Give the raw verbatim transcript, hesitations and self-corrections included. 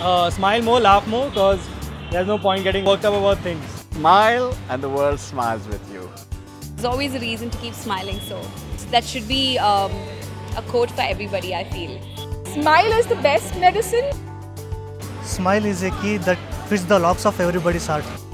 Uh, smile more, laugh more, because there's no point getting worked up about things. Smile and the world smiles with you. There's always a reason to keep smiling, so that should be um, a quote for everybody, I feel. Smile is the best medicine. Smile is a key that fits the locks of everybody's heart.